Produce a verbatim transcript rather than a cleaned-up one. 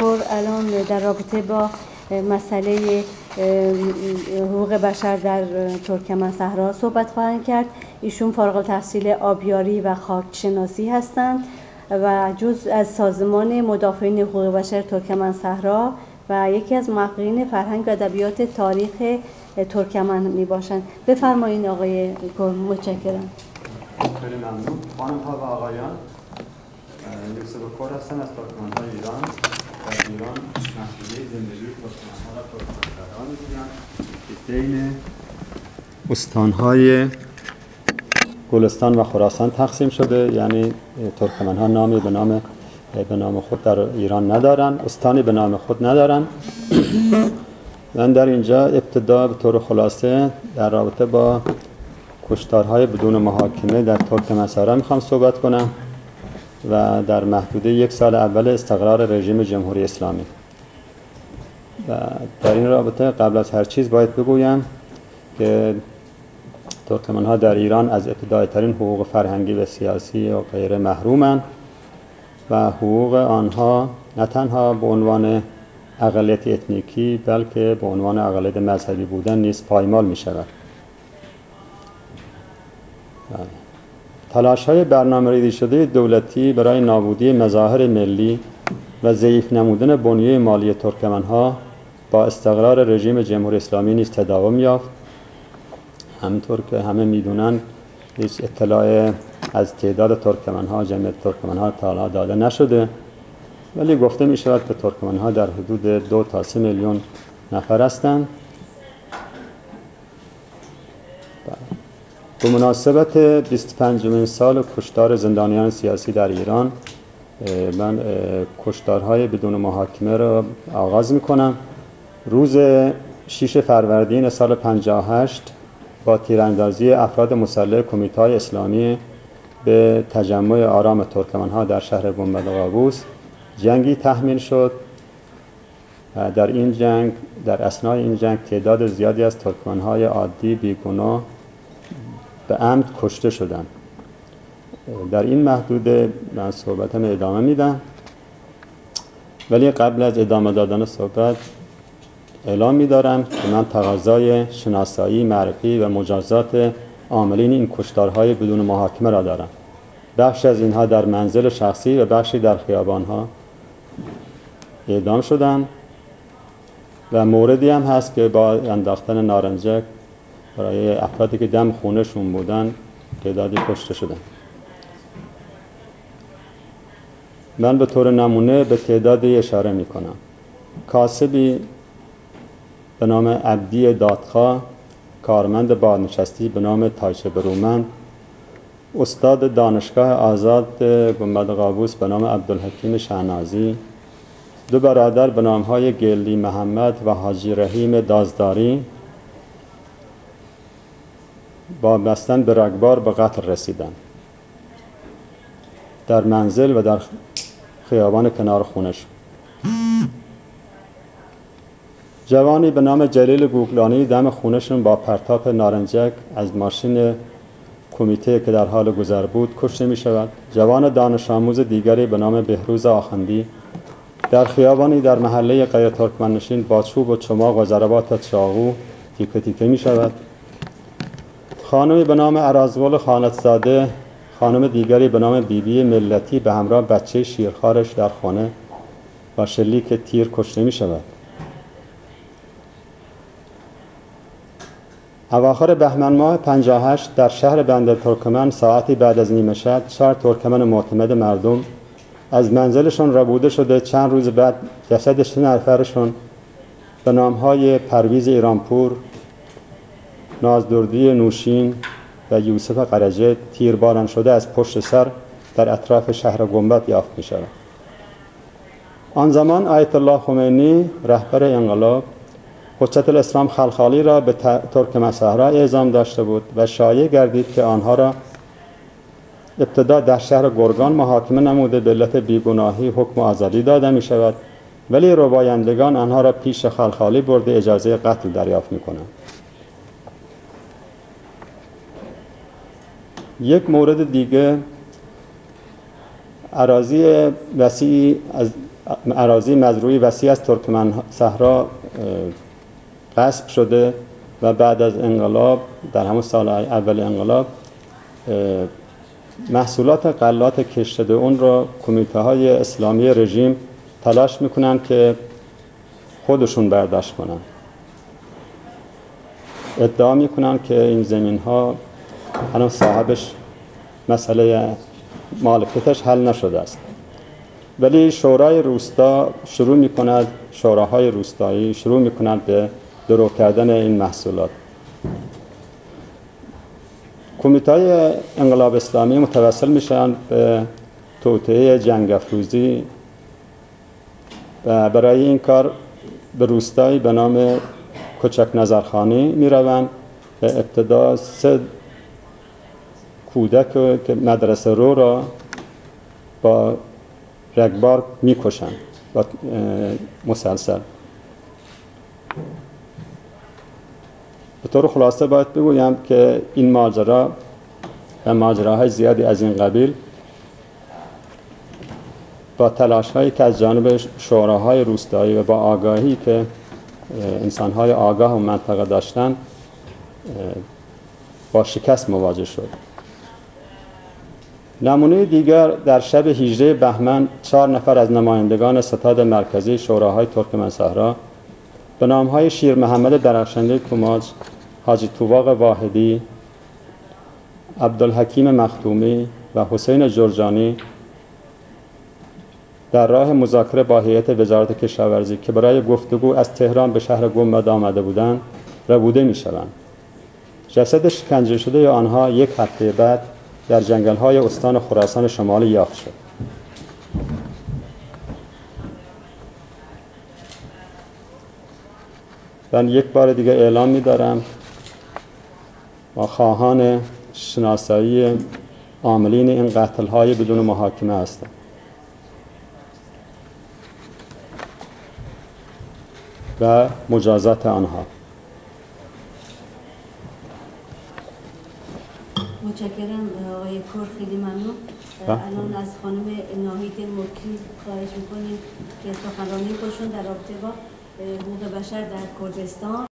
دکتر الان در رابطه با مسئله حقوق بشر در ترکمن صحرا صحبت خواهند کرد. ایشون فارغ التحصیل آبیاری و خاکشناسی هستند و جزء از سازمان مدافعین حقوق بشر ترکمن صحرا و یکی از محققین فرهنگ و ادبیات تاریخ ترکمن می باشند. بفرمایید آقای کرم. متشکرم. خیلی ممنون. خانم ها و آقایان، یوسف کور هستم از ترکمن‌های ایران. در ایران مسئله زندگی ترکمن‌ها را ترکمن‌ها می‌گویند که بین استان‌های گلستان و خراسان تقسیم شده، یعنی ترکمن‌ها نامی به نام به نام خود در ایران ندارن، استانی به نام خود ندارن. من در اینجا ابتدا به طور خلاصه در رابطه با کشتارهای بدون محاکمه در ترکمن صحرا میخوام صحبت کنم و در محدوده یک سال اول استقرار رژیم جمهوری اسلامی. و در این رابطه قبل از هر چیز باید بگویم که ترکمن‌ها در ایران از ابتدایی ترین حقوق فرهنگی و سیاسی و غیره محرومند و حقوق آنها نه تنها به عنوان اقلیت اتنیکی بلکه به عنوان اقلیت مذهبی بودن نیز پایمال می شود. تلاش‌های برنامه‌ریزی شده دولتی برای نابودی مظاهر ملی و ضعیف نمودن بنیه مالی ترکمن‌ها با استقرار رژیم جمهوری اسلامی نیز تداوم یافت. همونطور که همه می‌دونند هیچ اطلاع از تعداد ترکمن‌ها، جمعیت ترکمن‌ها تا حالا داده نشده، ولی گفته می شود که ترکمن‌ها در حدود دو تا سه میلیون نفر هستند. به مناسبت بیست و پنجمین سال کشتار زندانیان سیاسی در ایران، من کشتارهای بدون محاکمه را آغاز می کنم. روز شش فروردین سال پنجاه و هشت با تیراندازی افراد مسلح کمیته اسلامی به تجمع آرام ترکمن‌ها در شهر گنبد قابوس جنگی تحمیل شد. در این جنگ، در اثنای این جنگ تعداد زیادی از ترکمن‌های عادی بیگناه به عمد کشته شدند. در این محدوده من صحبتم ادامه میدم، ولی قبل از ادامه دادن صحبت اعلام می‌دارم که من تقاضای شناسایی، معرفی و مجازات عاملین این کشتارهای بدون محاکمه را دارم. بخش از اینها در منزل شخصی و بخشی در خیابان‌ها اعدام شدند و موردی هم هست که با انداختن نارنجک برای افرادی که دم خونشون بودن تعدادی کشته شدن. من به طور نمونه به تعدادی اشاره می کنم. کاسبی به نام عبدی دادخواه، کارمند بازنشستی به نام تایشه برومند، استاد دانشگاه آزاد گنبد قابوس به نام عبدالحکیم شهنازی، دو برادر به نامهای گلی محمد و حاجی رحیم دازداری با بستن به رگبار به قتل رسیدند در منزل و در خیابان کنار خونش. جوانی به نام جلیل گوگلانی دم خونشون با پرتاب نارنجک از ماشین کمیته که در حال گذر بود کشته می شود. جوان دانش آموز دیگری به نام بهروز آخندی در خیابانی در محله غیر ترکمن نشین با چوب و چماق و ضربات چاقو تیکه تیکه می شود. خانمی به نام ارازول خانتزاده، خانم دیگری به نام بیبی ملتی به همراه بچه شیرخوارش در خانه با شلیک تیر کشته می شود. اواخر بهمن ماه پنجاه و هشت در شهر بندر ترکمن ساعتی بعد از نیمه شب چهار ترکمن معتمد مردم از منزلشون ربوده شده. چند روز بعد جسد سه نفرشون به نامهای پرویز ایرانپور، نازدردی نوشین و یوسف قرجه تیرباران شده از پشت سر در اطراف شهر گنبد یافت می شود. آن زمان آیت الله خمینی رهبر انقلاب حجت الاسلام خلخالی را به ترکمن صحرا اعزام داشته بود و شایع گردید که آنها را ابتدا در شهر گرگان محاکمه نموده به علت بیگناهی حکم آزادی داده می شود، ولی ربایندگان آنها را پیش خلخالی برده اجازه قتل دریافت می کنند. یک مورد دیگه، اراضی وسیعی از اراضی مزروعی وسیع از ترکمن صحرا غصب شده و بعد از انقلاب در همون سال اول انقلاب محصولات غلات کشته اون را کمیته های اسلامی رژیم تلاش میکنن که خودشون برداشت کنن. ادعا میکنن که این زمین ها الان صاحبش مسئله مالکیتش حل نشده است، ولی شورای روستا شروع میکند شوراهای روستایی شروع میکنند به درو کردن این محصولات. کمیته انقلاب اسلامی متوسل میشن به توطئه جنگ افروزی و برای این کار به روستایی به نام کوچک نظرخانی میروند و ابتدا سه کودک که مدرسه رو را با رگبار میکشند با مسلسل. به طور خلاصه باید بگویم که این ماجرا و ماجراهای زیادی از این قبیل با تلاش هایی که از جانب شوراهای روستایی و با آگاهی که انسانهای آگاه و منطقه داشتن با شکست مواجه شد. نمونه دیگر در شب هجده بهمن چهار نفر از نمایندگان ستاد مرکزی شوراهای ترکمن صحرا به نامهای شیر محمد درخشنده کوماج، حاجی توواق واحدی، عبدالحکیم مختومی و حسین جرجانی در راه مذاکره با هیئت وزارت کشاورزی که برای گفتگو از تهران به شهر گنبد آمده بودند ربوده می شوند. جسد شکنجه شده آنها یک هفته بعد در جنگل‌های استان خراسان شمالی یافت شد. من یک بار دیگه اعلام می‌دارم با خواهان شناسایی عاملین این قتل‌های بدون محاکمه هستم. و مجازات آنها. متشکرم آقای کور، خیلی ممنون. الان از خانم ناهید مکی خواهش می‌کنیم که سخنرانی خودشون در رابطه با حقوق بشر در کردستان